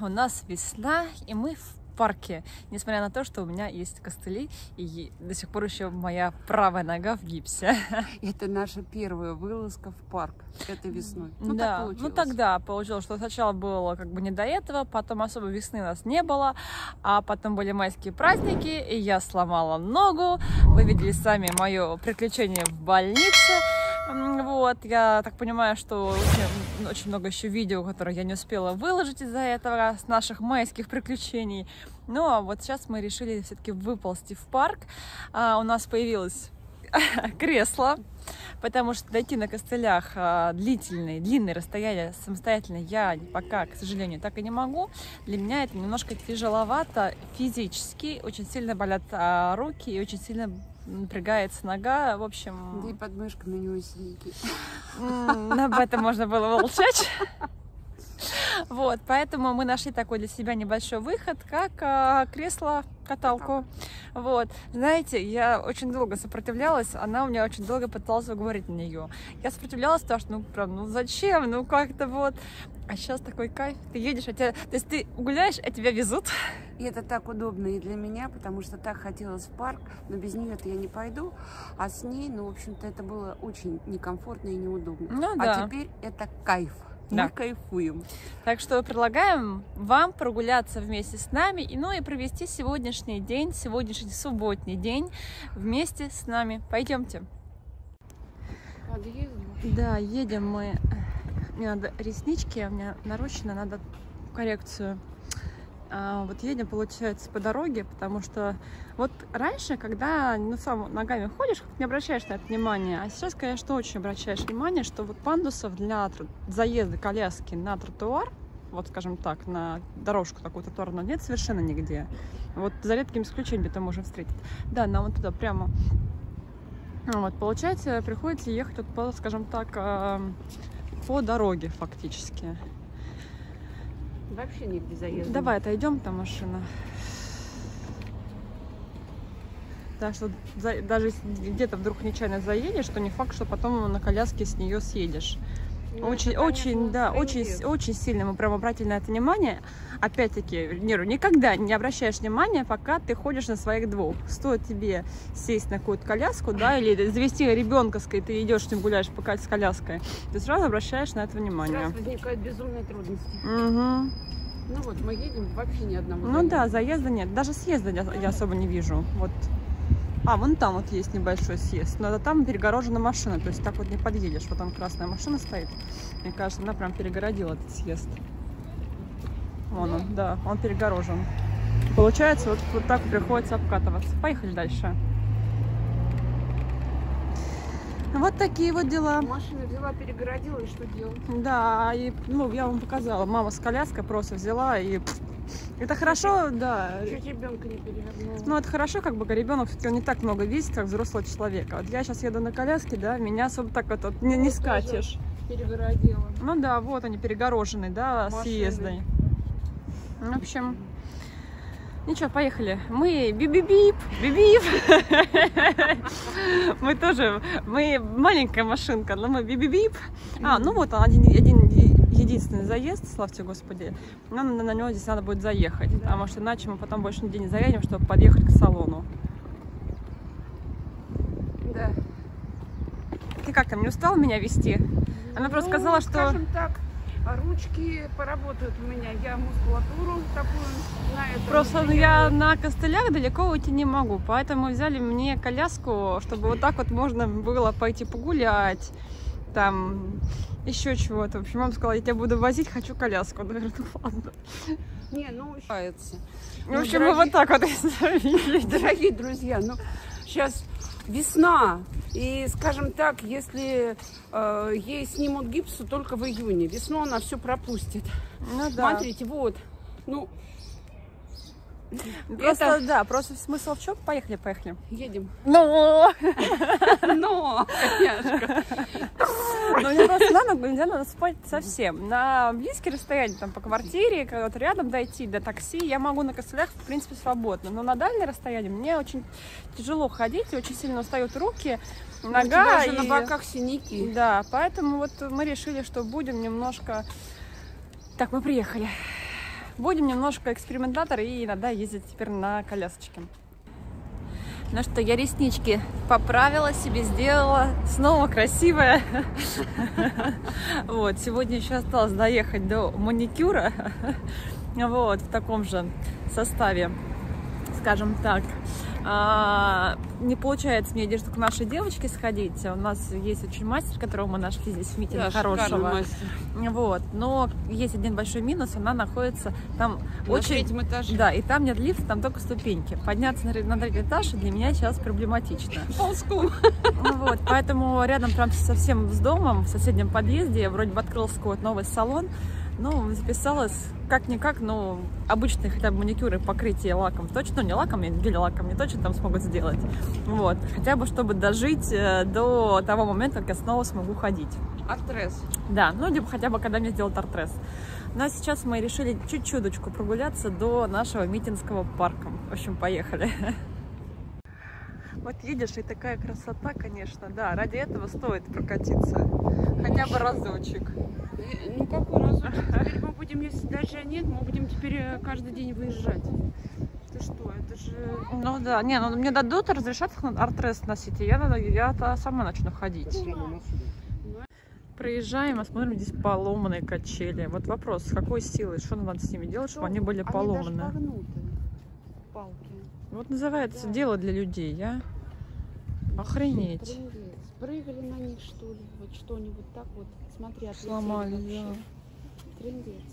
у нас весна, и мы в парке, несмотря на то, что у меня есть костыли, и до сих пор еще моя правая нога в гипсе. Это наша первая вылазка в парк этой весной. Ну, да, так получилось. ну тогда получилось, что сначала было как бы не до этого, потом особо весны у нас не было, а потом были майские праздники, и я сломала ногу. Вы видели сами мое приключение в больнице. Вот, я так понимаю, что очень много еще видео, которые я не успела выложить из-за этого, с наших майских приключений. Ну, а вот сейчас мы решили все-таки выползти в парк. У нас появилось кресло, потому что дойти на костылях длинные расстояния самостоятельно я пока, к сожалению, так и не могу. Для меня это немножко тяжеловато физически, очень сильно болят руки и очень сильно напрягается нога, в общем... Да и подмышками не усилики. Об этом можно было молчать. Вот, поэтому мы нашли такой для себя небольшой выход, как кресло-каталку. Вот, знаете, я очень долго сопротивлялась, она у меня очень долго пыталась уговорить на нее. Я сопротивлялась, потому что, ну зачем, ну как-то вот. А сейчас такой кайф, ты едешь, то есть ты гуляешь, а тебя везут. И это так удобно и для меня, потому что так хотелось в парк, но без нее-то я не пойду, а с ней, ну, в общем-то, это было очень некомфортно и неудобно. Ну, да. А теперь это кайф. Да. Мы кайфуем. Так что предлагаем вам прогуляться вместе с нами и провести сегодняшний день, сегодняшний субботний день вместе с нами. Пойдемте. Подъездим? Да, едем мы. Мне надо реснички, у меня нарощено, надо коррекцию. Вот едем, получается, по дороге, потому что вот раньше, когда сам ногами ходишь, не обращаешь на это внимание, а сейчас, конечно, очень обращаешь внимание, что вот пандусов для заезда коляски на тротуар, вот, скажем так, на дорожку такую тротуарную нет совершенно нигде. Вот за редким исключением это можно встретить. Да, нам вот туда прямо. Вот, получается, приходится ехать вот по, скажем так, по дороге фактически. Вообще нигде заезда. Давай отойдем, там машина. Так что даже если где-то вдруг нечаянно заедешь, то не факт, что потом на коляске с нее съедешь. Ну, очень сильно мы прям обратили на это внимание. Опять-таки, никогда не обращаешь внимания, пока ты ходишь на своих двух. Стоит тебе сесть на какую-то коляску, да, или завести ребенка, ты идешь с ним гуляешь пока с коляской, ты сразу обращаешь на это внимание. Сразу возникают безумные трудности. Угу. Ну вот, мы едем вообще ни одному. Ну да, заезда нет. Даже съезда я особо не вижу. Вот. Вон там вот есть небольшой съезд, но там перегорожена машина, то есть так вот не подъедешь. Вот там красная машина стоит. Мне кажется, она прям перегородила этот съезд. Вон он, да, он перегорожен. Получается, вот так приходится обкатываться. Поехали дальше. Вот такие вот дела. Машина взяла, перегородила, и что делать? Да, и, я вам показала. Мама с коляской просто взяла и... Это хорошо, да. Чуть ребенка не перевернула. Ну, это хорошо, как бы ребенок все-таки он не так много весит, как взрослого человека. Вот я сейчас еду на коляске, да, меня особо так вот не скачешь. Перегородила. Ну да, вот они перегорожены, да, машины. Съездой. В общем, ничего, поехали. Мы бип-бип. Мы маленькая машинка, но мы бип-бип. Ну вот он единственный заезд, славьте Господи. Но на него здесь надо будет заехать, да. Потому что иначе мы потом больше нигде не заедем, чтобы подъехать к салону. Да. Ты как там, не устала меня вести? Она просто сказала, что... Скажем так, ручки поработают у меня. Я мускулатуру такую на этом. Просто я на костылях далеко уйти не могу, поэтому взяли мне коляску, чтобы вот так вот можно было пойти погулять, там еще чего-то. В общем, мама сказала, я тебя буду возить, хочу коляску. Наверное, ладно. Не, считается. В общем, мы вот так вот. Дорогие друзья, сейчас весна. И, скажем так, если ей снимут гипс, то только в июне. Весну она все пропустит. Ну да. Смотрите, вот. Просто смысл в чем? Поехали. Едем. Но, коняшка. мне просто нельзя спать совсем. На близкие расстояния, там, по квартире, когда-то рядом дойти до такси, я могу на костылях, в принципе, свободно. Но на дальнее расстояние мне очень тяжело ходить, и очень сильно устают руки, нога. У тебя же на боках синяки. Да, поэтому вот мы решили, что будем немножко... Так, мы приехали. Будем немножко экспериментаторы и иногда ездить теперь на колясочке. Ну что, я реснички поправила, себе сделала, снова красивая. Вот, сегодня еще осталось доехать до маникюра, вот, в таком же составе, скажем так. Не получается мне одежду к нашей девочке сходить. У нас есть очень мастер, которого мы нашли здесь в Митине, хорошего. Вот. Но есть один большой минус, она находится там на третьем этаже. Да, и там нет лифта, там только ступеньки. Подняться на третий этаж для меня сейчас проблематично. Ползком. Вот, поэтому рядом прям совсем с домом, в соседнем подъезде, вроде бы открылся какой-то новый салон. Ну, записалась как-никак, но обычные хотя бы маникюры, покрытие лаком точно, не лаком, гель-лаком не точно там смогут сделать. Вот, хотя бы чтобы дожить до того момента, как я снова смогу ходить. Артрез. Да, ну, либо хотя бы когда мне сделают артрез. Но сейчас мы решили чуть-чуточку прогуляться до нашего Митинского парка. В общем, поехали. Вот едешь, и такая красота, конечно, да, ради этого стоит прокатиться. Хотя бы разочек. Ну какой разочек? Теперь мы будем, если даже нет, мы будем теперь каждый день выезжать. Ты что, это же... Ну да, не, ну мне дадут, разрешат артрез носить, и я сама начну ходить. Проезжаем, а смотрим, здесь поломанные качели. Вот вопрос, с какой силой, что надо с ними делать, чтобы они были поломаны? Они даже погнуты, палки. Вот называется Да. дело для людей, а? Охренеть. Трындец. Прыгали на них, что ли? Вот что-нибудь так вот. Смотри, отлетели Сломали, вообще. да. Трындец.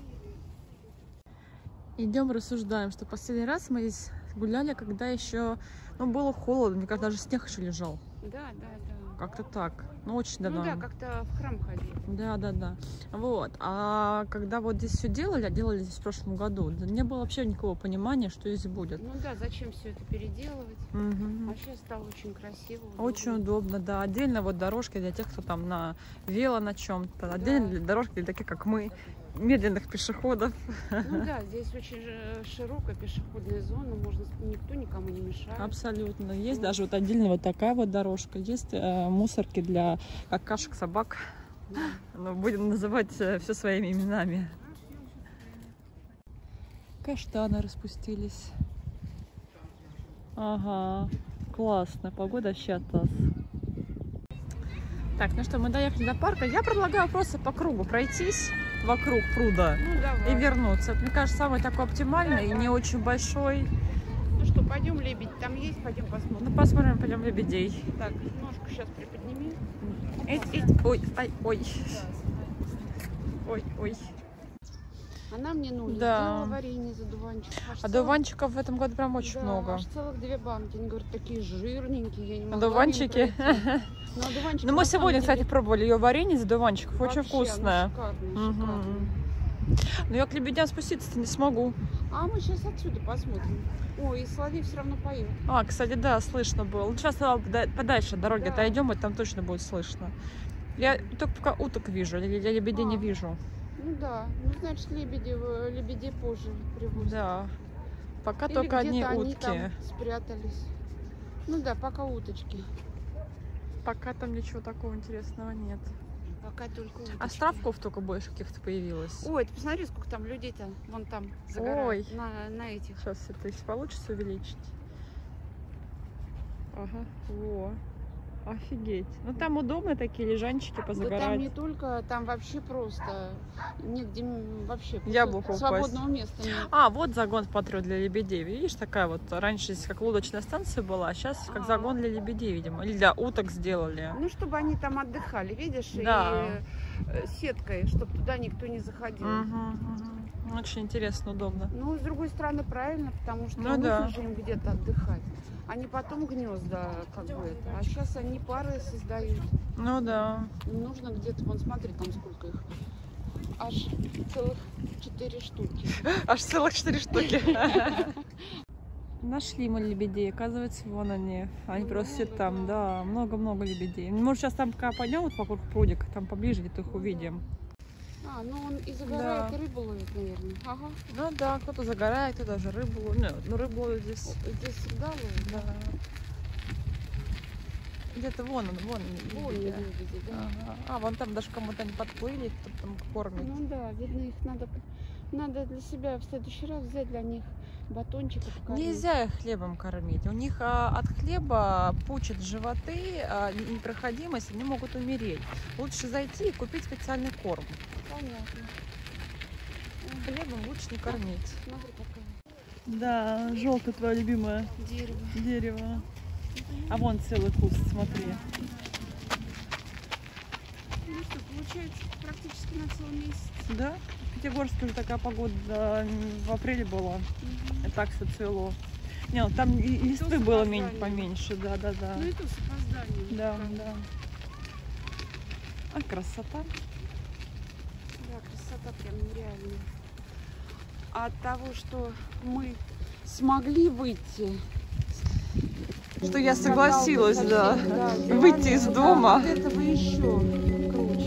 Идем, рассуждаем, что последний раз мы здесь гуляли, когда еще, ну, было холодно, мне кажется, даже снег еще лежал. Да. Как-то так. Ну, очень давно. Ну да, как-то в храм ходили. Да. Вот. А когда вот здесь все делали здесь в прошлом году, не было вообще никакого понимания, что здесь будет. Ну да, зачем все это переделывать? Угу. А сейчас стало очень красиво. Очень удобно, да. Отдельно вот дорожки для тех, кто там на вело на чем-то. Отдельно для дорожки для таких, как мы, медленных пешеходов. Ну да, здесь очень широкая пешеходная зона, можно, никто никому не мешает. Абсолютно. Есть даже вот отдельно вот такая вот дорожка. Есть мусорки для какашек собак. Ну, будем называть все своими именами. Каштаны распустились. Ага, классно. Погода вообще атас. Так, ну что, мы доехали до парка. Я предлагаю просто по кругу пройтись вокруг пруда и вернуться. Мне кажется, самый такой оптимальный и не очень большой. Ну что, пойдем лебедь, там есть, пойдем посмотрим. Ну, посмотрим, пойдем лебедей. Так, ножку сейчас приподними. Ой, ой. Ой. Она мне нужна. Да. Сделала варенье за дуванчик. А дуванчиков в этом году прям очень много. Аж целых 2 банки. Они говорят, такие жирненькие. Я не могла Дуванчики. Ну, мы сегодня, кстати, пробовали ее варенье из дуванчиков. Очень вкусное. Шикарное. Но я к лебедям спуститься-то не смогу. А мы сейчас отсюда посмотрим. Ой, и соловей все равно поет. А, кстати, да, слышно было. Сейчас подальше от дороги отойдем, и там точно будет слышно. Я только пока уток вижу, я лебедей не вижу. Ну да, ну значит лебедей позже привозят. Да, пока или только одни они утки. Там спрятались. Ну да, пока уточки. Пока там ничего такого интересного нет. Пока только уточки. Островков только больше каких-то появилось. Ой, ты посмотри, сколько там людей-то вон там загорают. Ой. На этих. Сейчас это, если получится увеличить. Ага, во. Офигеть. Ну там удобно такие лежанчики позагорать. Да там не только, там вообще просто негде вообще Яблоко свободного места нет. А, вот загон, смотрю, для лебедей. Видишь, такая вот, раньше здесь как лодочная станция была, а сейчас как загон для лебедей, видимо. Или для уток сделали. Ну, чтобы они там отдыхали, видишь, да. И сеткой, чтобы туда никто не заходил. Очень интересно, удобно. Ну, с другой стороны, правильно, потому что нужно же им где-то отдыхать. Они потом гнезда как бы это. А сейчас они пары создают. Ну да. Им нужно где-то, вон смотри, там сколько их. Аж целых 4 штуки. Аж целых 4 штуки. Нашли мы лебедей, оказывается, вон они. Они просто все там, да, много-много лебедей. Может, сейчас там пока пойдем вот вокруг прудика, там поближе где-то их увидим. А, ну он и загорает, и рыбу ловит, наверное. Ага. Ну да, кто-то загорает, кто даже рыбу ловит. Ну, рыбу ловит здесь. Здесь всегда ловит? Да. Где-то вон он, вон лебеди, да. Ага. А, вон там даже кому-то они подплыли, кто-то там кормит. Ну да, видно, их надо... Надо для себя в следующий раз взять для них батончик и покормить. Нельзя их хлебом кормить. У них от хлеба пучат животы, непроходимость, они могут умереть. Лучше зайти и купить специальный корм. Понятно. Хлебом лучше не кормить. Смотри, какая. Да, желтое твое любимое дерево. А вон целый куст, смотри. Ну что, получается, практически на целый месяц. Да? В Пятигорске уже такая погода в апреле была. И так все цвело. Не, ну там и листвы было поменьше, да. Ну и то с опозданием. Да. А красота. Да, красота прям нереальная. А от того, что мы смогли выйти, Что я согласилась, да, да, выйти из дома. От этого еще круче.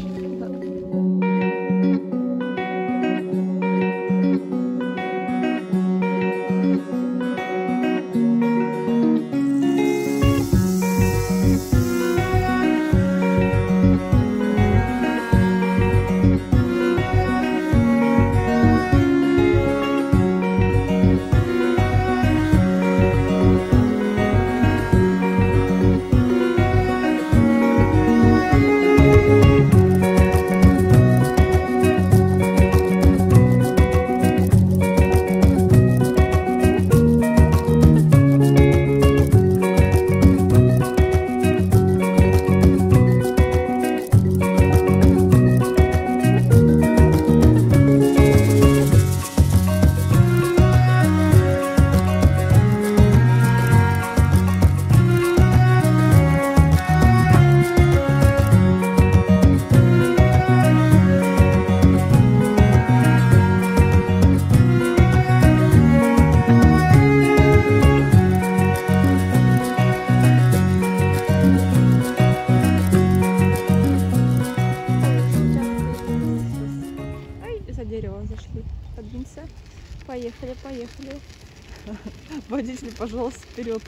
Поехали. Водитель, пожалуйста, вперед.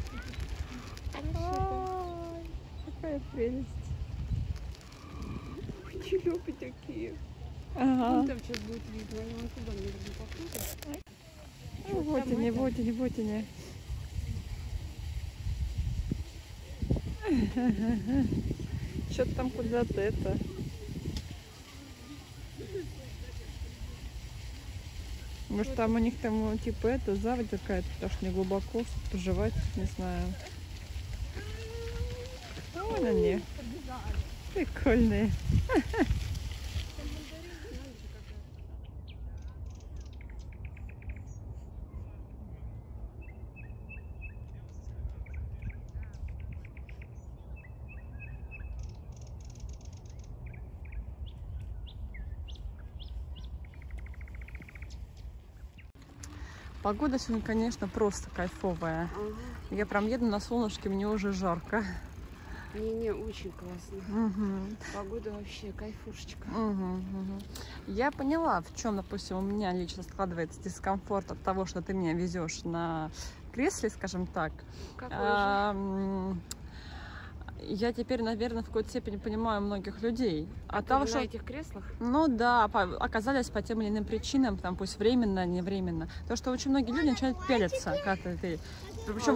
Какая прелесть. Черепи такие. Ага. Вон там сейчас будет видно, они вон туда, наверное, покрутят. Вот они. Что-то там куда-то это. Может, там у них там типа это заводь какая-то, потому что не глубоко, чтобы пожевать, не знаю. Вон они. Прикольные. Погода сегодня, конечно, просто кайфовая. Ага. Я прям еду на солнышке, мне уже жарко. Не, очень классно. Угу. Погода вообще кайфушечка. Я поняла, в чем, допустим, у меня лично складывается дискомфорт от того, что ты меня везешь на кресле, скажем так. Какой же? Я теперь, наверное, в какой-то степени понимаю многих людей. От того, что на этих креслах? Ну да, оказались по тем или иным причинам, там, пусть временно, не временно. То, что очень многие люди начинают пялиться, как ты. Причем,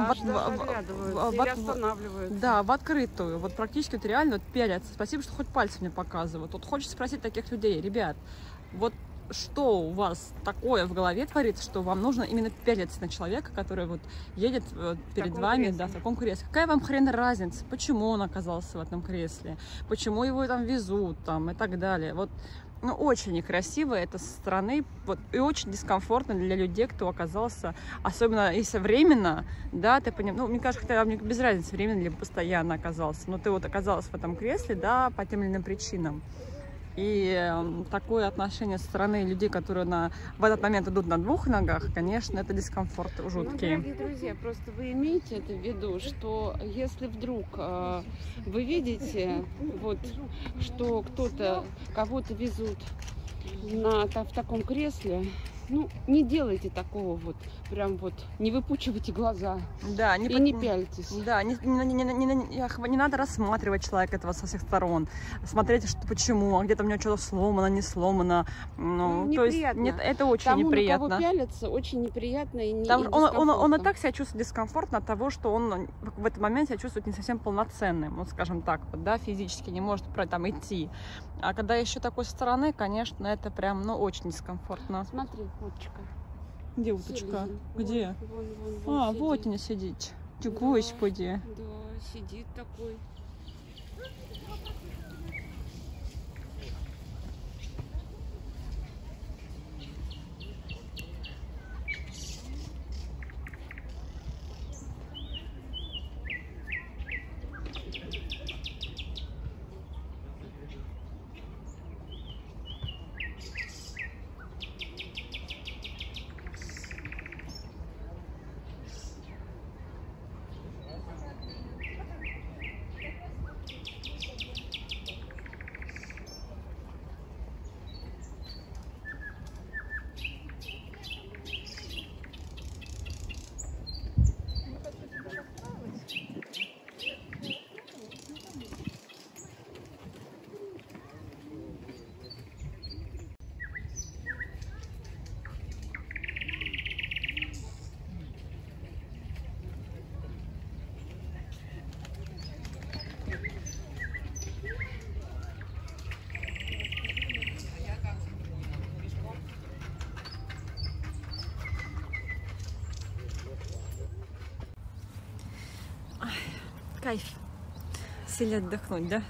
в открытую. Вот практически вот реально вот пялятся. Спасибо, что хоть пальцы мне показывают. Вот хочется спросить таких людей: ребят, вот что у вас такое в голове творится, что вам нужно именно пялиться на человека, который вот едет перед вами, да, в таком кресле? Какая вам хрен разница? Почему он оказался в этом кресле? Почему его там везут там и так далее? Вот, ну, очень некрасиво это со стороны, вот, и очень дискомфортно для людей, кто оказался, особенно если временно, да, ты понимаешь, ну, мне кажется, мне без разницы, временно либо постоянно оказался, но ты вот оказался в этом кресле, да, по тем или иным причинам. И такое отношение со стороны людей, которые в этот момент идут на двух ногах, конечно, это дискомфорт жуткий. Ну, дорогие друзья, просто вы имеете это в виду, что если вдруг вы видите, вот, что кого-то везут в таком кресле, Ну, не делайте такого вот, прям вот, не выпучивайте глаза Да, и не пяльтесь. Да, не надо рассматривать человека этого со всех сторон, смотреть, что, почему, а где-то у него что-то сломано, не сломано. Ну, то есть, нет, это очень Тому, неприятно. на кого пялятся, очень неприятно и не он и так себя чувствует дискомфортно от того, что он в этот момент себя чувствует не совсем полноценным, вот скажем так, вот, да, физически не может там идти. А когда еще такой со стороны, конечно, это прям, ну, очень дискомфортно. Смотри, уточка. Где уточка? Вон, Где? Вон А, вот она сидит. Господи. Да, сидит такой. Кайф. Сели отдохнуть, да?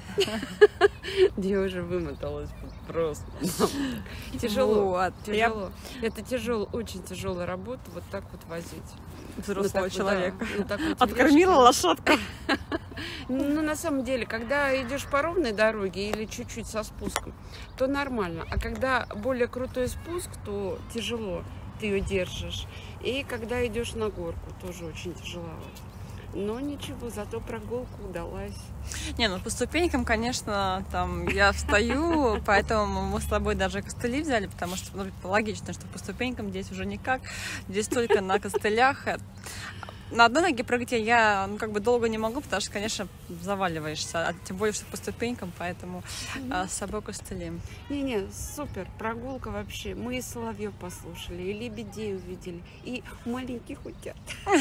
Я уже вымоталась просто. Тяжело. Вот, тяжело. Это тяжело, очень тяжелая работа, вот так вот возить. Взрослого человека. Да, Откормила лошадку. Ну, на самом деле, когда идешь по ровной дороге или чуть-чуть со спуском, то нормально. А когда более крутой спуск, то тяжело, ты ее держишь. И когда идешь на горку, тоже очень тяжеловато. Но ничего, зато прогулка удалась. Не, ну по ступенькам, конечно, там я встаю, поэтому мы с тобой даже костыли взяли, потому что, ну, логично, что по ступенькам здесь уже никак, здесь только на костылях. На одной ноге прыгать я, ну, как бы долго не могу, потому что, конечно, заваливаешься, а тем более, что по ступенькам, поэтому с собой костыли. Не-не, супер, прогулка вообще. Мы и соловьев послушали, и лебедей увидели, и маленьких утят.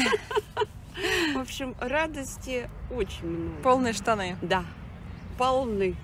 В общем, радости очень много. Полные штаны. Да, полны.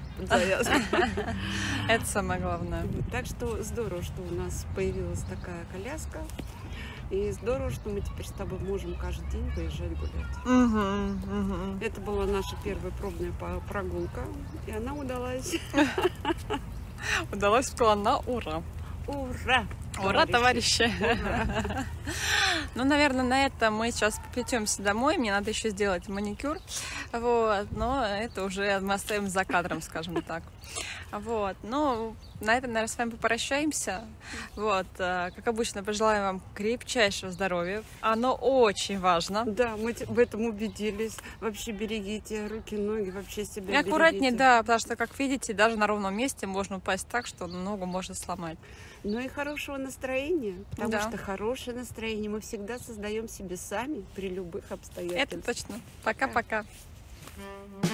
Это самое главное. Так что здорово, что у нас появилась такая коляска. И здорово, что мы теперь с тобой можем каждый день выезжать гулять. Это была наша первая пробная прогулка, и она удалась. Удалось, сказала, на ура. Ура! Ура, товарищи! Ну, наверное, на этом мы сейчас поплетемся домой. Мне надо еще сделать маникюр. Вот. Но это уже мы оставим за кадром, скажем так. Вот. Ну, на этом, наверное, с вами попрощаемся. Вот. Как обычно, пожелаем вам крепчайшего здоровья. Оно очень важно. Да, мы в этом убедились. Вообще берегите руки, ноги, вообще себя и аккуратнее, берегите. да, потому что, как видите, даже на ровном месте можно упасть так, что ногу можно сломать. Ну и хорошего настроения, потому Да. что хорошее настроение мы всегда создаем себе сами при любых обстоятельствах. Это точно. Пока-пока.